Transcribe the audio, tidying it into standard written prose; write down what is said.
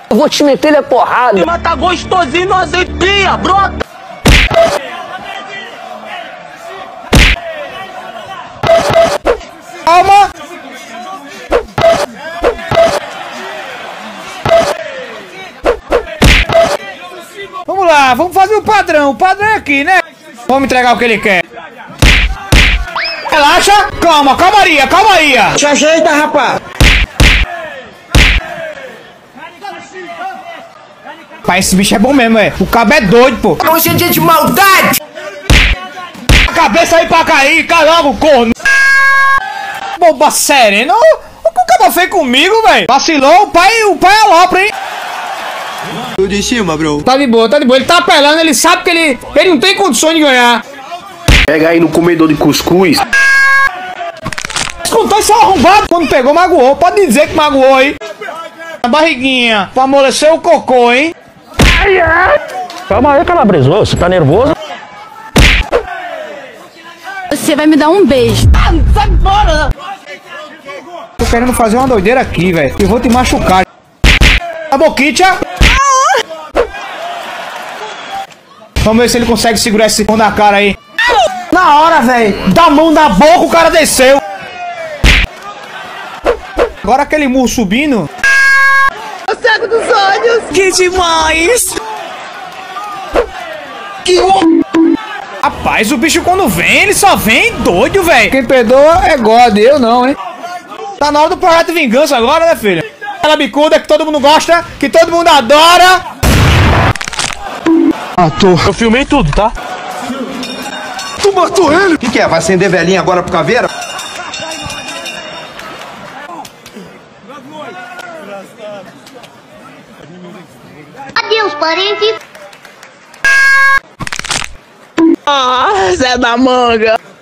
Eu vou te meter a porrada. Mas tá gostosinho no azeitinha, brota. Calma. Vamos lá, vamos fazer o padrão. O padrão é aqui, né? Vamos entregar o que ele quer. Relaxa. Calma, calmaria, calmaria. Se ajeita, rapaz. Pai, esse bicho é bom mesmo, é. O cabo é doido, pô. Você é de maldade. A cabeça aí pra cair, caramba, corno. Boba serena. O que o cabo fez comigo, velho? Vacilou, o pai alopra, hein? Tudo em cima, bro. Tá de boa, tá de boa. Ele tá apelando, ele sabe que ele não tem condições de ganhar. Pega aí no comedor de cuscuz. Escutou esse arrombado? Quando pegou, magoou. Pode dizer que magoou, hein? A barriguinha, pra amolecer o cocô, hein? Ai, ai. Calma aí, Calabresa. Você tá nervoso? Você vai me dar um beijo. Sai fora. Tô querendo fazer uma doideira aqui, velho. Eu vou te machucar. A boquicha. Vamos ver se ele consegue segurar esse pão na cara aí. Na hora, velho. Da mão na boca, o cara desceu. Agora aquele murro subindo. O cego dos olhos. Que demais. Rapaz, o bicho quando vem, ele só vem doido, velho. Quem perdoa é God, eu não, hein. Tá na hora do projeto de vingança agora, né, filho? Aquela bicuda que todo mundo gosta, que todo mundo adora. Matou. Eu filmei tudo, tá? Tu matou ele? O que é? Vai acender velhinha agora pro caveira? Adeus, parentes. Ah, Zé da Manga.